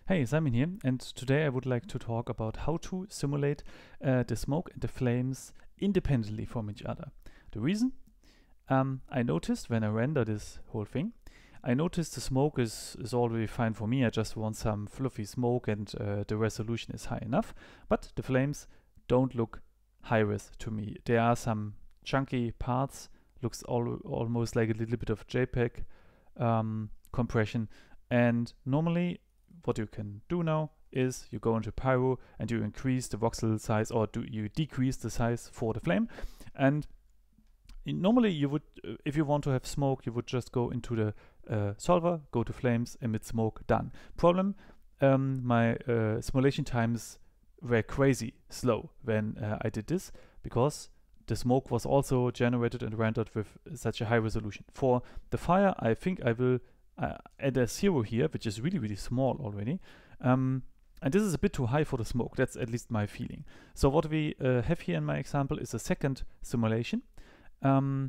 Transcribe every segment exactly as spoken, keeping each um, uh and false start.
Hey, Simon here, and today I would like to talk about how to simulate uh, the smoke and the flames independently from each other. The reason? Um, I noticed when I render this whole thing, I noticed the smoke is, is already fine for me. I just want some fluffy smoke and uh, the resolution is high enough, but the flames don't look high-res to me. There are some chunky parts, looks al almost like a little bit of JPEG um, compression, and normally what you can do now is you go into Pyro and you increase the voxel size, or do you decrease the size for the flame. And normally you would, uh, if you want to have smoke, you would just go into the uh, solver, go to flames, emit smoke, done. Problem, um, my uh, simulation times were crazy slow when uh, I did this, because the smoke was also generated and rendered with such a high resolution. For the fire, I think I will Uh, add a zero here, which is really, really small already. Um, and this is a bit too high for the smoke. That's at least my feeling. So what we uh, have here in my example is a second simulation. Um,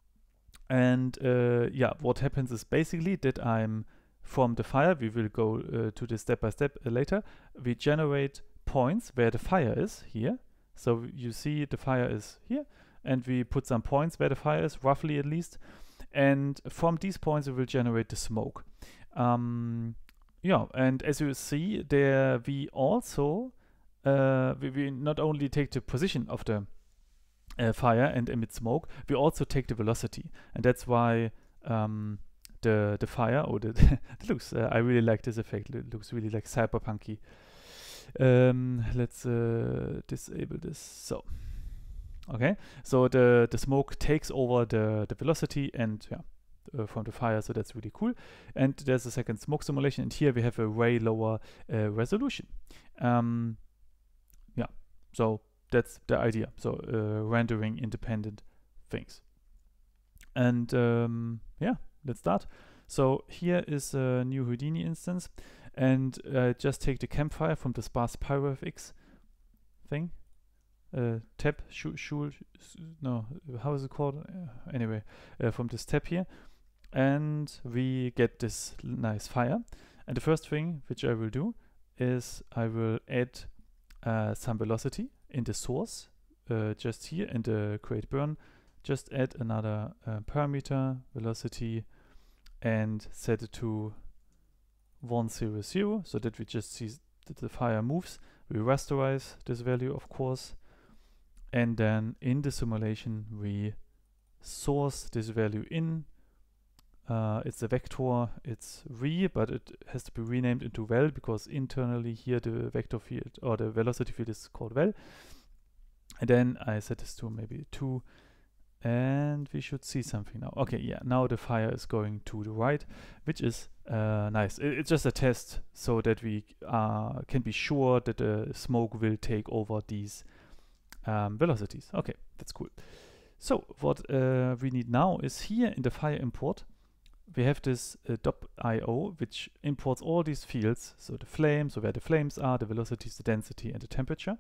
and uh, yeah, what happens is basically that I'm from the fire, we will go uh, to this step by step uh, later. We generate points where the fire is here. So you see the fire is here, and we put some points where the fire is, roughly at least. And from these points we will generate the smoke. Um, yeah, and as you see there, we also uh, we, we not only take the position of the uh, fire and emit smoke, we also take the velocity, and that's why um, the the fire or the it looks uh, I really like this effect. It looks really like cyberpunky. Um, let's uh, disable this. So. Okay, so the, the smoke takes over the, the velocity and yeah, uh, from the fire, so that's really cool. And there's a second smoke simulation, and here we have a way lower uh, resolution. Um, yeah, so that's the idea. So uh, rendering independent things. And um, yeah, let's start. So here is a new Houdini instance, and uh, just take the campfire from the sparse PyroFX thing. Uh, tab, shul, shul, no, how is it called? Uh, anyway, uh, from this tab here, and we get this nice fire. And the first thing which I will do is I will add uh, some velocity in the source, uh, just here in the create burn. Just add another uh, parameter, velocity, and set it to one zero zero, so that we just see that the fire moves. We rasterize this value, of course. And then in the simulation, we source this value in. Uh, it's a vector, it's v, but it has to be renamed into vel, because internally here the vector field or the velocity field is called vel. And then I set this to maybe two, and we should see something now. Okay, yeah, now the fire is going to the right, which is uh, nice. It, it's just a test so that we uh, can be sure that the smoke will take over these Um, velocities. Okay, that's cool. So what uh, we need now is here in the fire import, we have this uh, .io, which imports all these fields. So the flames, so where the flames are, the velocities, the density, and the temperature.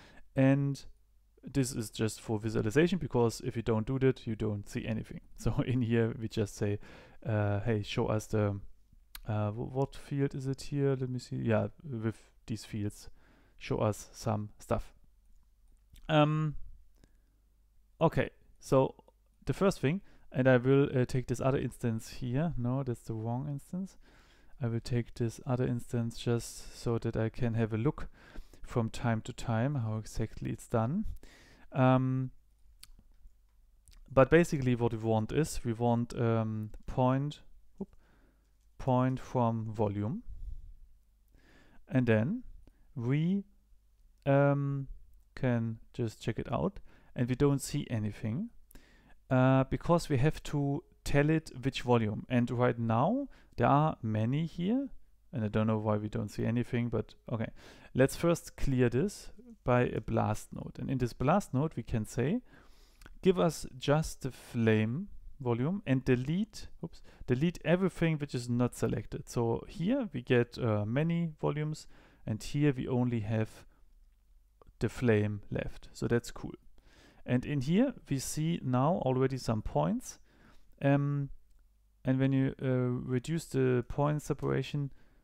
And this is just for visualization, because if you don't do that, you don't see anything. So in here, we just say, uh, hey, show us the, uh, what field is it here? Let me see. Yeah, with these fields, show us some stuff. Um, okay, so the first thing, and I will uh, take this other instance here. No, that's the wrong instance. I will take this other instance just so that I can have a look from time to time how exactly it's done. Um, but basically what we want is, we want um, point, whoop, point from volume. And then we um, can just check it out, and we don't see anything uh, because we have to tell it which volume. And right now there are many here, and I don't know why we don't see anything, but okay. Let's first clear this by a blast node, and in this blast node we can say, give us just the flame volume and delete, oops, delete everything which is not selected. So here we get uh, many volumes, and here we only have the flame left. So that's cool. And in here we see now already some points, um, and when you uh, reduce the point separation,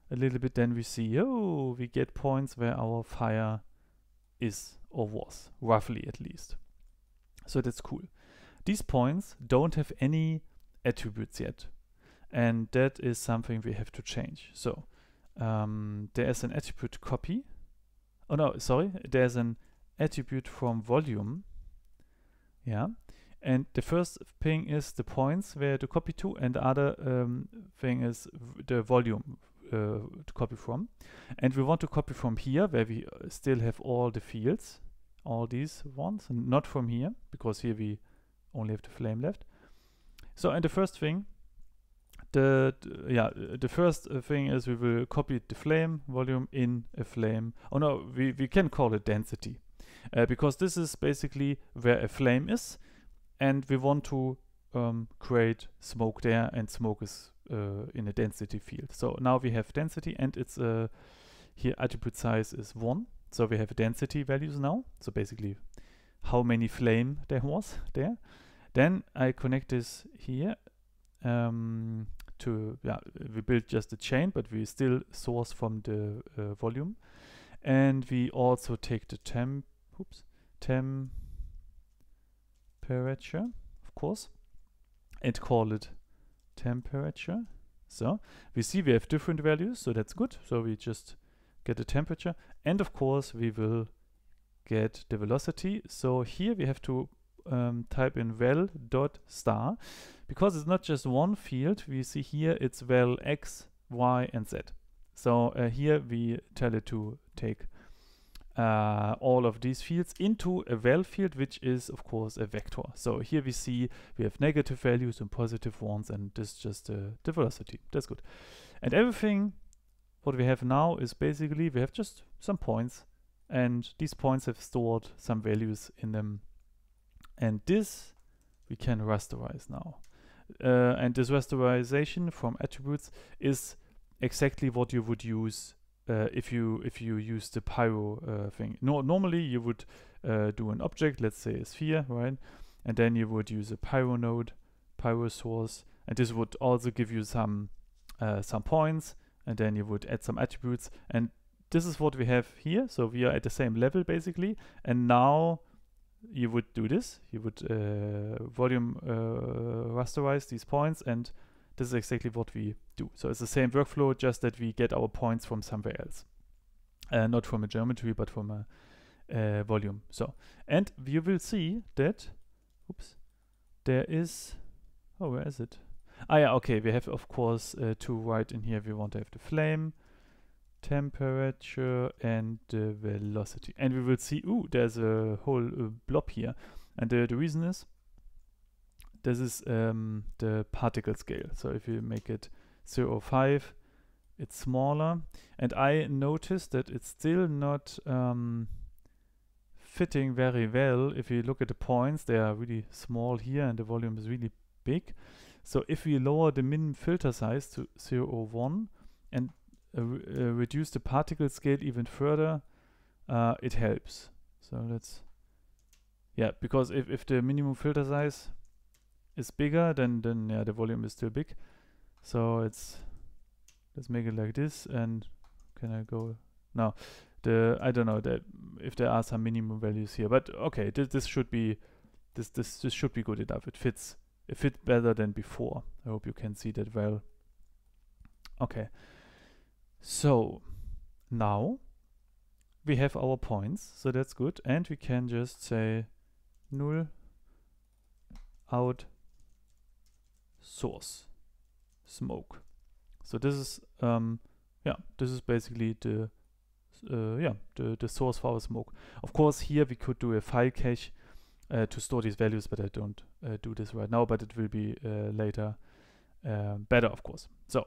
a little bit, then we see, oh, we get points where our fire is or was, roughly at least. So that's cool. These points don't have any attributes yet, and that is something we have to change. So um, there's an attribute copy. Oh no, sorry, there's an attribute from volume. Yeah, and the first thing is the points where to copy to, and the other um, thing is the volume uh, to copy from. And we want to copy from here, where we still have all the fields, all these ones, and not from here, because here we only have the flame left. So, and the first thing, the, the yeah, the first uh, thing is we will copy the flame volume in a flame. Oh no, we, we can call it density, uh, because this is basically where a flame is, and we want to um, create smoke there, and smoke is uh, in a density field. So now we have density, and it's uh, here attribute size is one. So we have density values now. So basically how many flame there was there. Then I connect this here um, to, yeah, we build just a chain, but we still source from the uh, volume. And we also take the temp, oops, temperature, of course, and call it temperature. So we see we have different values, so that's good. So we just get the temperature, and of course we will get the velocity. So here we have to um, type in vel dot star, because it's not just one field. We see here it's vel x, y, and z. So uh, here we tell it to take uh, all of these fields into a vel field, which is of course a vector. So here we see we have negative values and positive ones, and this is just uh, the velocity. That's good. And everything what we have now is basically we have just some points, and these points have stored some values in them, and this we can rasterize now. Uh, and this rasterization from attributes is exactly what you would use uh, if you if you use the pyro uh, thing. No, normally you would uh, do an object, let's say a sphere, right? And then you would use a pyro node, pyro source, and this would also give you some uh, some points, and then you would add some attributes, and this is what we have here. So we are at the same level basically, and now you would do this. You would uh, volume uh, rasterize these points, and this is exactly what we do. So it's the same workflow, just that we get our points from somewhere else. Uh, not from a geometry, but from a uh, volume. So, and you will see that, oops, there is, oh, where is it? Ah, yeah, okay, we have, of course, uh, to write in here, we want to have the flame, temperature, and the velocity. And we will see, ooh, there's a whole uh, blob here. And the, the reason is, this is um, the particle scale. So if you make it zero point five, it's smaller. And I noticed that it's still not um, fitting very well. If you look at the points, they are really small here, and the volume is really big. So if we lower the min filter size to zero point one and uh, re uh, reduce the particle scale even further, uh, it helps. So let's, yeah, because if, if the minimum filter size is bigger, then then yeah, the volume is still big. So it's, let's make it like this. And can I go now? The I don't know that if there are some minimum values here, but okay, this this should be this this this should be good enough. It fits. It fits better than before. I hope you can see that well. Okay. So now we have our points, so that's good, and we can just say null out source smoke. So this is um yeah, this is basically the uh, yeah the the source for our smoke. Of course, here we could do a file cache uh, to store these values, but I don't uh, do this right now. But it will be uh, later uh, better, of course. So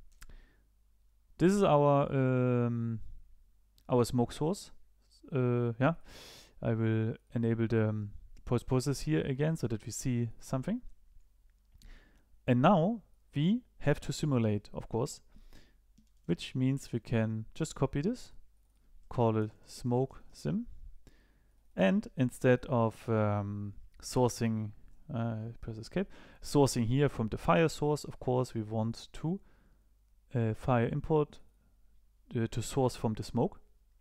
this is our um, our smoke source. Uh, yeah, I will enable the um, post process here again so that we see something. And now we have to simulate, of course, which means we can just copy this, call it smoke sim, and instead of um, sourcing, uh, press escape, sourcing here from the fire source, of course, we want to uh, fire import uh, to source from the smoke.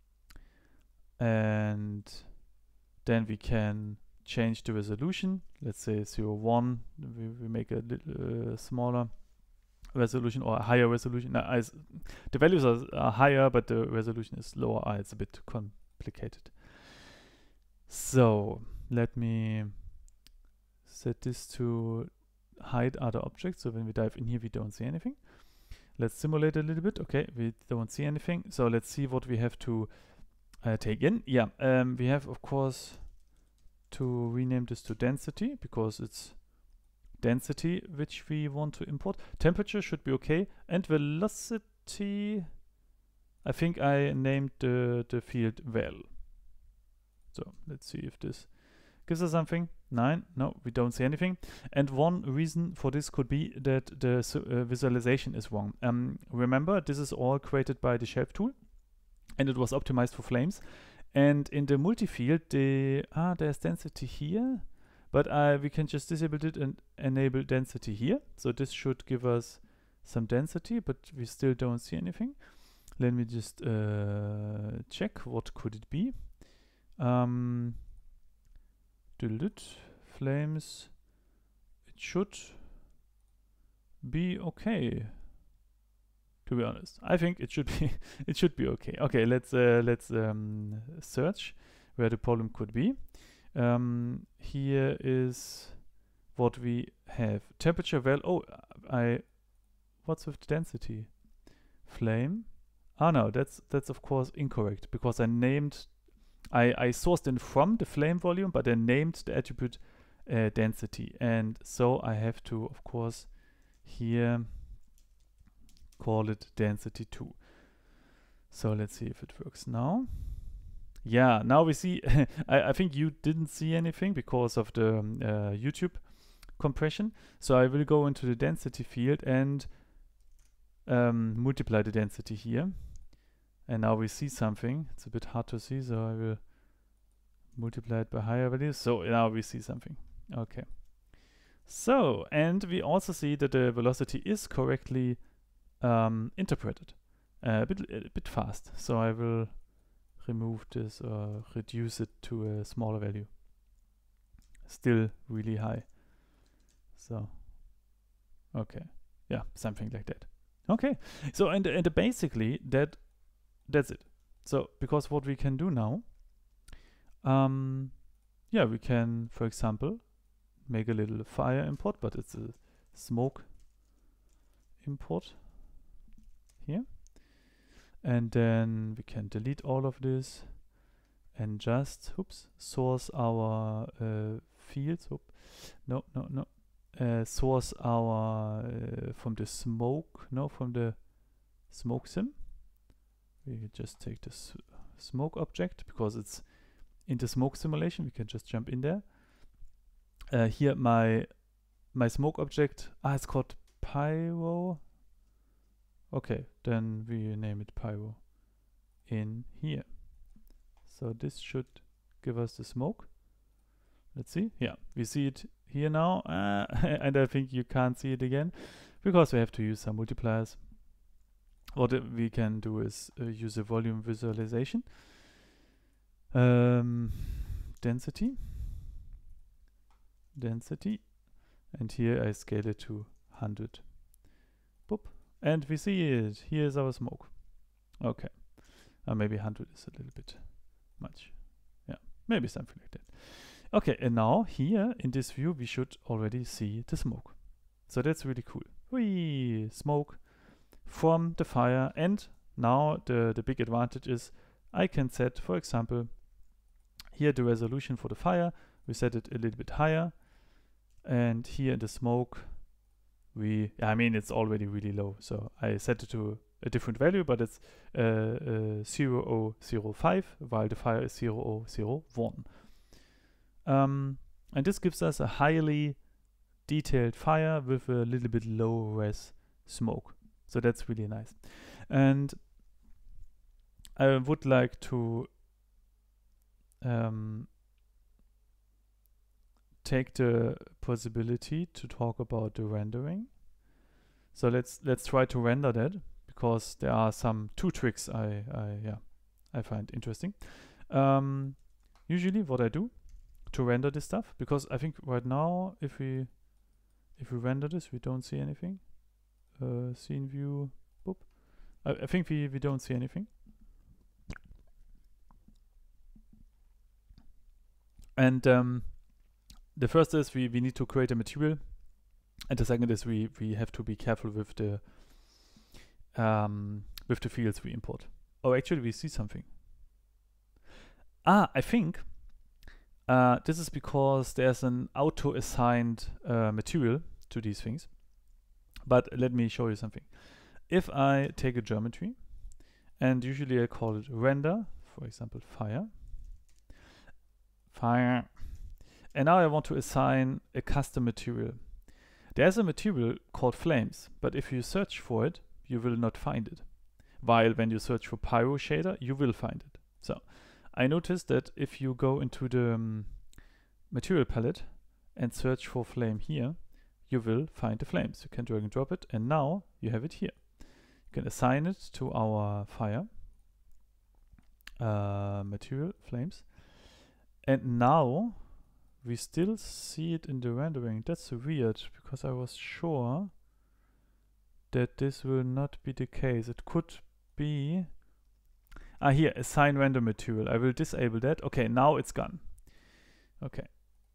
And then we can change the resolution. Let's say zero one. We, we make a little uh, smaller resolution or a higher resolution. Now, as the values are, are higher, but the resolution is lower. Ah, it's a bit complicated. So let me set this to hide other objects. So when we dive in here, we don't see anything. Let's simulate a little bit. Okay, we don't see anything. So let's see what we have to uh, take in. Yeah, um, we have, of course, to rename this to density because it's density which we want to import. Temperature should be okay. And velocity, I think I named the, the field vel. So let's see if this gives us something. Nine. No, we don't see anything. And one reason for this could be that the uh, visualization is wrong. Um, remember, this is all created by the shelf tool, and it was optimized for flames. And in the multi-field, the ah, there's density here, but uh, we can just disable it and enable density here. So this should give us some density, but we still don't see anything. Let me just uh, check. What could it be? Um, Flames, it should be okay. To be honest, I think it should be it should be okay. Okay, let's uh, let's um, search where the problem could be. Um, here is what we have. Temperature. Well, oh, I. What's with the density? Flame. Ah, no, that's that's of course incorrect because I named. I, I sourced in from the flame volume, but I named the attribute uh, density. And so I have to, of course, here call it density two. So let's see if it works now. Yeah, now we see, I, I think you didn't see anything because of the um, uh, YouTube compression. So I will go into the density field and um, multiply the density here. And now we see something. It's a bit hard to see, so I will multiply it by higher values. So now we see something. Okay. So, and we also see that the velocity is correctly um, interpreted. Uh, a bit a bit fast. So I will remove this or reduce it to a smaller value. Still really high. So, okay. Yeah, something like that. Okay. So, and, and basically that that's it. So, because what we can do now, um, yeah, we can, for example, make a little fire import, but it's a smoke import here. And then we can delete all of this and just, oops, source our uh, fields. Oop, no, no, no. Uh, source our, uh, from the smoke, no, from the smoke sim. We could just take this smoke object because it's in the smoke simulation. We can just jump in there. Uh, here, my my smoke object. Ah, it's called pyro. Okay, then we name it pyro in here. So this should give us the smoke. Let's see. Yeah, we see it here now, uh, and I think you can't see it again because we have to use some multipliers. What we can do is uh, use a volume visualization. Um, density. Density. And here I scale it to one hundred. Boop. And we see it. Here is our smoke. Okay. Uh, maybe one hundred is a little bit much. Yeah, maybe something like that. Okay, and now here in this view we should already see the smoke. So that's really cool. Whee! Smoke from the fire, and now the, the big advantage is I can set, for example, here the resolution for the fire, we set it a little bit higher, and here in the smoke we, I mean it's already really low, so I set it to a different value, but it's uh, uh, zero zero zero five while the fire is zero zero zero one. Um, and this gives us a highly detailed fire with a little bit low res smoke. So that's really nice. And I would like to um, take the possibility to talk about the rendering. So let's let's try to render that, because there are some two tricks I, I yeah I find interesting. Um, usually what I do to render this stuff, because I think right now if we if we render this we don't see anything. Uh, scene view, boop. I, I think we, we don't see anything. And um, the first is we, we need to create a material, and the second is we, we have to be careful with the um, with the fields we import. Oh, actually we see something. Ah, I think uh, this is because there's an auto-assigned uh, material to these things. But let me show you something. If I take a geometry, and usually I call it render, for example, fire, fire, and now I want to assign a custom material. There's a material called flames, but if you search for it, you will not find it. While when you search for pyro shader, you will find it. So I noticed that if you go into the um, material palette and search for flame here, you will find the flames. You can drag and drop it, and now you have it here. You can assign it to our fire uh, material flames, and now we still see it in the rendering. That's weird, because I was sure that this will not be the case. It could be ah here, assign render material. I will disable that. Okay, now it's gone. Okay.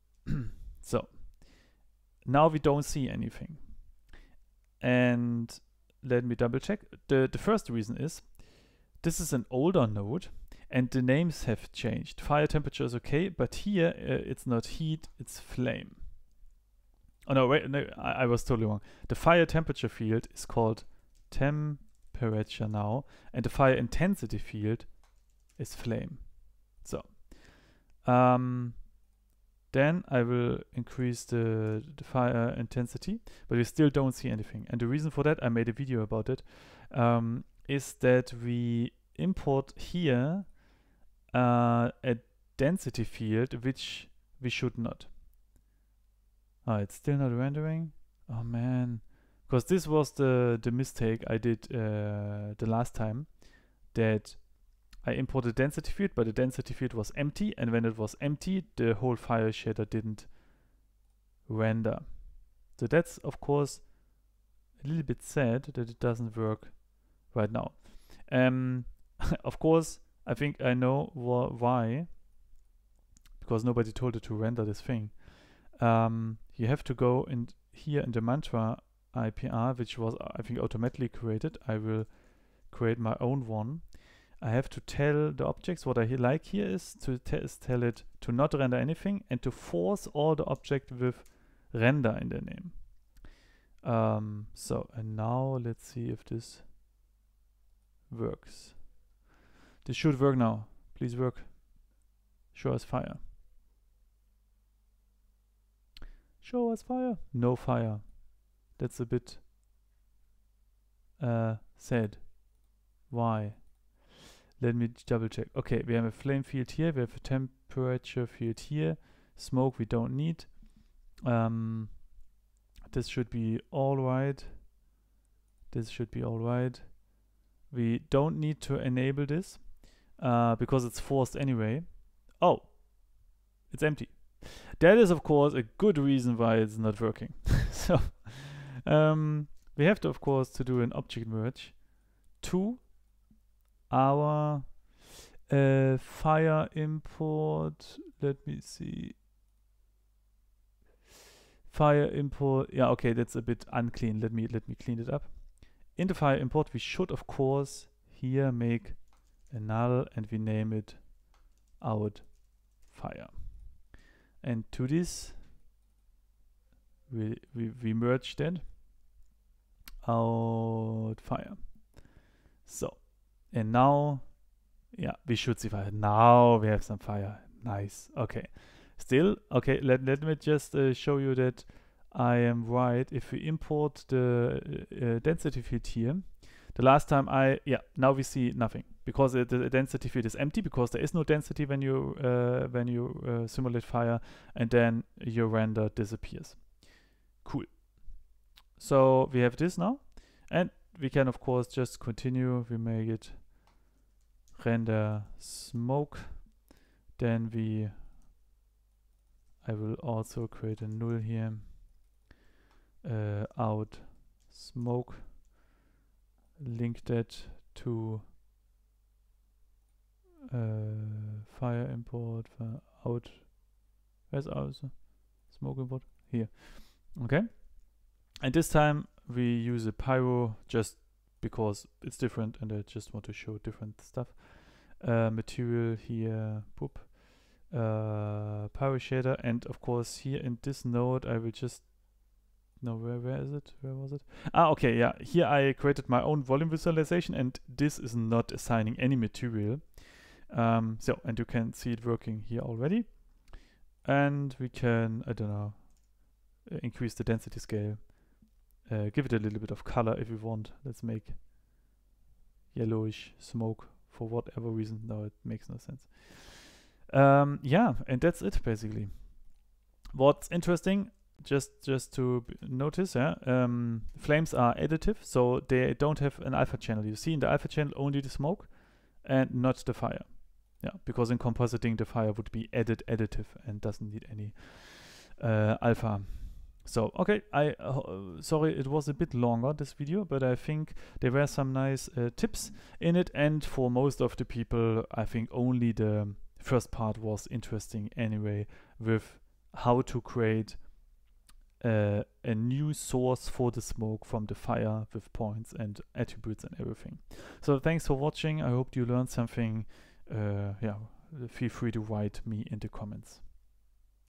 So now we don't see anything. And let me double check. The, the first reason is this is an older node and the names have changed. Fire temperature is okay, but here uh, it's not heat, it's flame. Oh no, wait, no, I, I was totally wrong. The fire temperature field is called temperature now, and the fire intensity field is flame. So, um, then I will increase the, the fire intensity, but we still don't see anything. And the reason for that, I made a video about it, um, is that we import here uh, a density field, which we should not. Ah, it's still not rendering. Oh man, because this was the the mistake I did uh, the last time, that I imported density field, but the density field was empty, and when it was empty, the whole fire shader didn't render. So that's of course a little bit sad that it doesn't work right now. Um, of course, I think I know wh why, because nobody told it to render this thing. Um, you have to go in here in the mantra I P R, which was I think automatically created. I will create my own one. I have to tell the objects what I he like here is to tell it to not render anything and to force all the object with render in the name. Um, so, and now let's see if this works. This should work now. Please work. Show us fire. Show us fire. No fire. That's a bit uh, sad. Why? Let me double check. Okay, we have a flame field here. We have a temperature field here. Smoke we don't need. Um, this should be all right. This should be all right. We don't need to enable this uh, because it's forced anyway. Oh, it's empty. That is, of course, a good reason why it's not working. So um, we have to, of course, to do an object merge to our uh, fire import. Let me see. Fire import. Yeah, okay, that's a bit unclean. Let me let me clean it up. In the fire import, we should, of course, here make a null and we name it out fire. And to this, we, we, we merge that out fire. So, and now, yeah, we should see fire. Now we have some fire. Nice. Okay. Still, okay, let, let me just uh, show you that I am right. If we import the uh, density field here, the last time I, yeah, now we see nothing because it, the density field is empty because there is no density when you uh, when you uh, simulate fire, and then your render disappears. Cool. So we have this now, and we can of course just continue. We make it render smoke. Then we, I will also create a null here. Uh, out smoke. Link that to uh, fire import, fire out. Where's our smoke import? Here. Okay. And this time we use a pyro just because it's different and I just want to show different stuff. Uh, material here, boop. Uh, pyro shader, and of course here in this node I will just no where where is it where was it ah okay yeah here I created my own volume visualization and this is not assigning any material. Um, so and you can see it working here already, and we can I don't know uh, increase the density scale, uh, give it a little bit of color if we want. Let's make yellowish smoke for whatever reason. No, it makes no sense. Um, yeah, and that's it basically. What's interesting, just just to b notice, yeah, um, flames are additive, so they don't have an alpha channel. You see in the alpha channel only the smoke and not the fire. Yeah, because in compositing the fire would be added additive and doesn't need any uh, alpha. So okay, I uh, sorry it was a bit longer this video, but I think there were some nice uh, tips in it, and for most of the people I think only the first part was interesting anyway, with how to create uh, a new source for the smoke from the fire with points and attributes and everything. So thanks for watching. I hope you learned something. Uh, yeah, feel free to write me in the comments.